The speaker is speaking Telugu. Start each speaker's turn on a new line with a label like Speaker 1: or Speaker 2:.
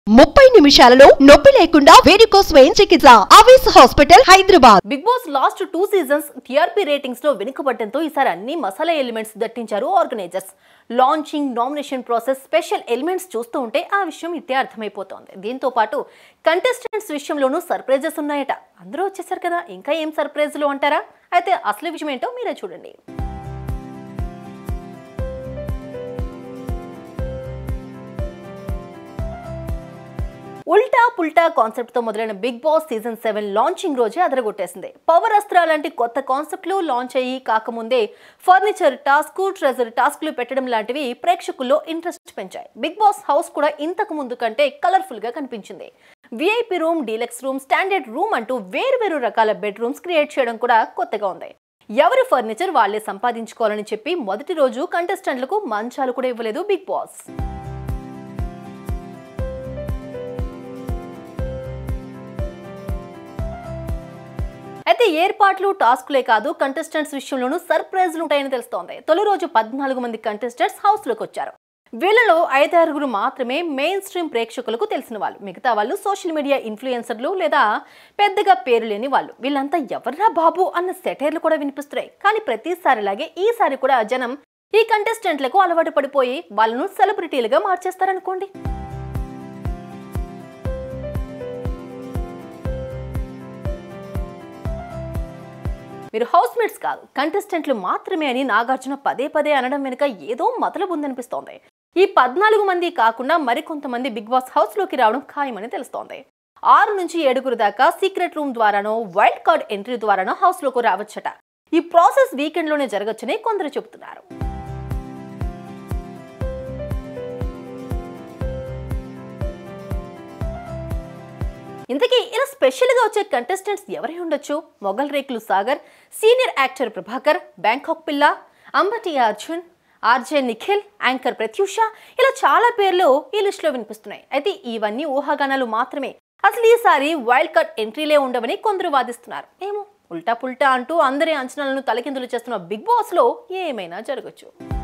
Speaker 1: 30 నిమిషాలలో నొప్పి లేకుండా వేడికోస్ స్వయం చికిత్స ఆవేశ hospital Hyderabad.
Speaker 2: Big Boss last 2 seasons TRP ratings లో వెనుకబడడంతో ఈసారి అన్ని మసాలా ఎలిమెంట్స్ దట్టించారు organisers. Launching, nomination process, special elements చూస్తూ ఉంటే ఆ విషయం ఇట్టే అర్థమైపోతోంది. దీంతో పాటు కంటెస్టెంట్స్ విషయంలోనూ సర్ప్రైజెస్ ఉన్నాయట. అందరూ వచ్చేసారు కదా, ఇంకా ఏం సర్ప్రైజ్లు అంటారా? అయితే అసలు విషయం ఏంటో మీరే చూడండి. ఉల్టా పుల్టా కాన్సెప్ట్ తో మొదలైన బిగ్ బాస్ సీజన్ 7 లాంచింగ్ రోజే అదరగొట్టేసింది. పవర్ అస్త్రా లాంటి కొత్త కాన్సెప్ట్లు లాంచ్ అయ్యి కాకముందే ఫర్నిచర్ టాస్క్, ట్రెజర్ టాస్క్లు పెట్టడం లాంటివి ప్రేక్షకుల్లో ఇంట్రెస్ట్ పెంచాయి. బిగ్ బాస్ హౌస్ కూడా ఇంతకు ముందు కంటే కలర్ఫుల్ గా కనిపించింది. VIP room, deluxe room, standard room అంటూ వేరు రకాల బెడ్రూమ్స్ క్రియేట్ చేయడం కూడా కొత్తగా ఉంది. ఎవరి ఫర్నిచర్ వాళ్లే సంపాదించుకోవాలని చెప్పి మొదటి రోజు కంటెస్టెంట్లకు మంచాలు కూడా ఇవ్వలేదు బిగ్ బాస్. అయితే ఏర్పాట్లు, టాస్క్లే కాదు, కంటెస్టెంట్స్ విషయంలోనూ సర్ప్రైజ్లు ఉంటాయని తెలుస్తోంది. తొలి రోజు 14 మంది కంటెస్టెంట్స్ హౌస్ లోకి వచ్చారు. వీళ్ళలో 5-6 మాత్రమే మెయిన్ స్ట్రీమ్ ప్రేక్షకులకు తెలిసిన వాళ్ళు. మిగతా వాళ్ళు సోషల్ మీడియా ఇన్ఫ్లుయెన్సర్లు లేదా పెద్దగా పేరు లేని వాళ్ళు. వీళ్ళంతా ఎవర్రా బాబు అన్న సెటైర్లు కూడా వినిపిస్తున్నాయి. కానీ ప్రతిసారిలాగే ఈసారి కూడా జనం ఈ కంటెస్టెంట్లకు అలవాటు పడిపోయి వాళ్ళను సెలబ్రిటీలుగా మార్చేస్తారనుకోండి. మీరు హౌస్ మేట్స్ కాదు, కంటెస్టెంట్లు మాత్రమే అని నాగార్జున పదే అనడం వెనుక ఏదో మతలబు ఉందనిపిస్తోంది. ఈ 14 మంది కాకుండా మరికొంతమంది బిగ్ బాస్ హౌస్ లోకి రావడం ఖాయమని తెలుస్తోంది. 6 నుంచి 7 దాకా సీక్రెట్ రూమ్ ద్వారానో, వైల్డ్ కార్డ్ ఎంట్రీ ద్వారానో హౌస్ లోకి రావచ్చట. ఈ ప్రాసెస్ వీకెండ్ లోనే జరగచ్చని కొందరు చెబుతున్నారు. ఇంతకీ ఇలా స్పెషల్ గా వచ్చే కంటెస్టెంట్స్ ఎవరై ఉండొచ్చు? Mogali Rekulu Sagar, senior actor Prabhakar, Bangkok పిల్ల, అంబటి అర్జున్, ఆర్జే నిఖిల్, యాంకర్ ప్రత్యూష, ఇలా చాలా పేర్లు ఈ లిస్ట్ లో వినిపిస్తున్నాయి. అయితే ఇవన్నీ ఊహాగానాలు మాత్రమే. అసలు ఈసారి వైల్డ్ కార్డ్ ఎంట్రీలే ఉండవని కొందరు వాదిస్తున్నారు. ఏమో, ఉల్టా పుల్టా అంటూ అందరి అంచనాలను తలకిందులు చేస్తున్న బిగ్ బాస్ లో ఏమైనా జరగచ్చు.